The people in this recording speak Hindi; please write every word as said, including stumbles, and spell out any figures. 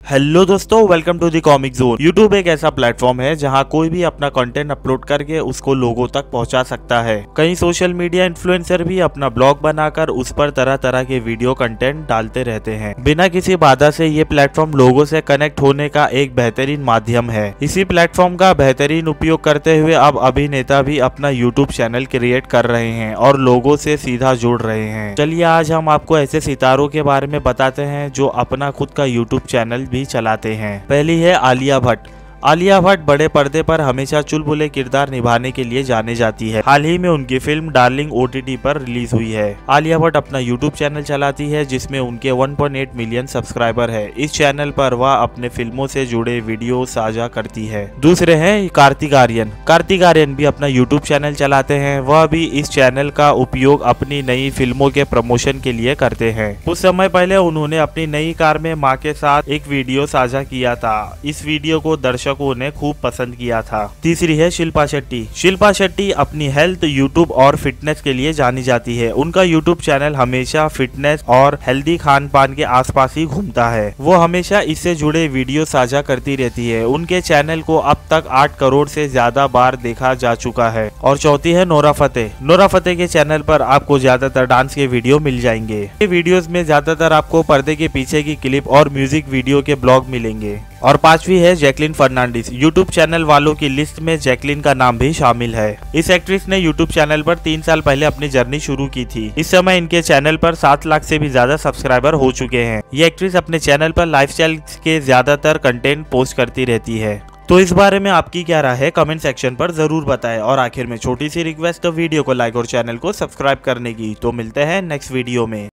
हेलो दोस्तों, welcome to the comic zone. YouTube एक ऐसा प्लेटफॉर्म है जहां कोई भी अपना कंटेंट अपलोड करके उसको लोगों तक पहुंचा सकता है। कई सोशल मीडिया इन्फ्लुएंसर भी अपना ब्लॉग बनाकर उस पर तरह तरह के वीडियो कंटेंट डालते रहते हैं। बिना किसी बाधा से ये प्लेटफॉर्म लोगों से कनेक्ट होने का एक बेहतरीन माध्यम है। इसी प्लेटफॉर्म का बेहतरीन उपयोग करते हुए अब अभिनेता भी अपना यूट्यूब चैनल क्रिएट कर रहे हैं और लोगों से सीधा जुड़ रहे हैं। चलिए आज हम आपको ऐसे सितारों के बारे में बताते हैं जो अपना खुद का यूट्यूब चैनल भी चलाते हैं। पहली है आलिया भट्ट। आलिया भट्ट बड़े पर्दे पर हमेशा चुलबुले किरदार निभाने के लिए जाने जाती है। हाल ही में उनकी फिल्म डार्लिंग ओटीटी पर रिलीज हुई है। आलिया भट्ट अपना यूट्यूब चैनल चलाती है जिसमें उनके one point eight million subscriber है। इस चैनल पर वह अपने फिल्मों से जुड़े वीडियो साझा करती है। दूसरे हैं कार्तिक आर्यन। कार्तिक आर्यन भी अपना यूट्यूब चैनल चलाते हैं। वह भी इस चैनल का उपयोग अपनी नई फिल्मों के प्रमोशन के लिए करते हैं। कुछ समय पहले उन्होंने अपनी नई कार में माँ के साथ एक वीडियो साझा किया था। इस वीडियो को दर्शक ने खूब पसंद किया था। तीसरी है शिल्पा शेट्टी। शिल्पा शेट्टी अपनी हेल्थ, यूट्यूब और फिटनेस के लिए जानी जाती है। उनका यूट्यूब चैनल हमेशा फिटनेस और हेल्दी खान पान के आसपास ही घूमता है। वो हमेशा इससे जुड़े वीडियो साझा करती रहती है। उनके चैनल को अब तक आठ करोड़ से ज्यादा बार देखा जा चुका है। और चौथी है नोरा फतेही। नोरा फतेही के चैनल पर आपको ज्यादातर डांस के वीडियो मिल जाएंगे। ये वीडियोस में ज्यादातर आपको पर्दे के पीछे की क्लिप और म्यूजिक वीडियो के ब्लॉग मिलेंगे। और पांचवी है जैकलीन फर्नांडिस। यूट्यूब चैनल वालों की लिस्ट में जैकलीन का नाम भी शामिल है। इस एक्ट्रेस ने यूट्यूब चैनल पर तीन साल पहले अपनी जर्नी शुरू की थी। इस समय इनके चैनल पर सात लाख से भी ज्यादा सब्सक्राइबर हो चुके हैं। ये एक्ट्रेस अपने चैनल पर लाइफस्टाइल के ज्यादातर कंटेंट पोस्ट करती रहती है। तो इस बारे में आपकी क्या राय है, कमेंट सेक्शन पर जरूर बताएं। और आखिर में छोटी सी रिक्वेस्ट, वीडियो को लाइक और चैनल को सब्सक्राइब करने की। तो मिलते हैं नेक्स्ट वीडियो में।